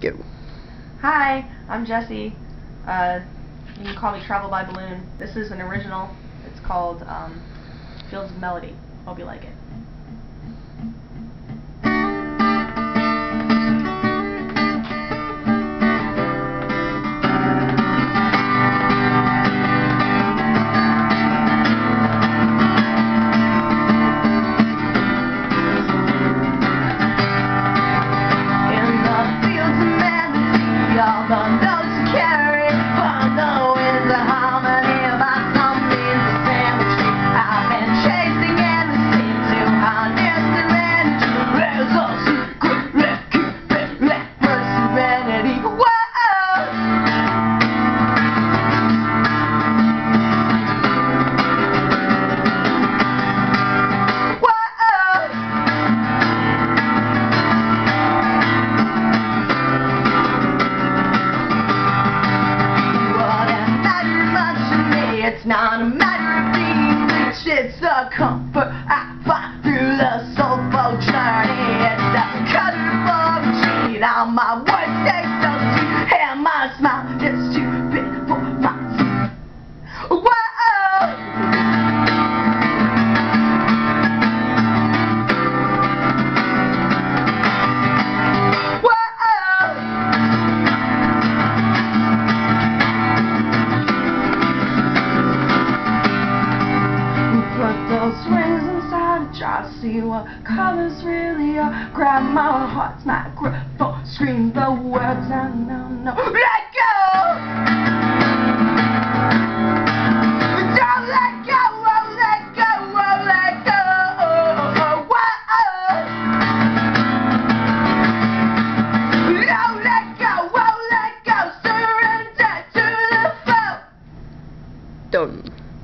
you. Hi, I'm Jessie. You can call me Travel by Balloon. This is an original. It's called Fields of Melody. Hope you like it. All the notes carry on the winds of harmony. By some means a sandwich I've been chasing and the seem to harness and manage. There's a secret for serenity. Whoa! It's not a matter of being rich, it's a comfort I find through the soulful journey. It's a colorful cheat on my words, taste so sweet, and my smile is too big for my teeth. Whoa! Those rings inside a jar, see what colors really are. Grab my heart's microphone, scream the words I know. Let go! Don't let go, oh, let go, oh, let go. Oh, let go, oh, let go. Surrender to the foe. Done.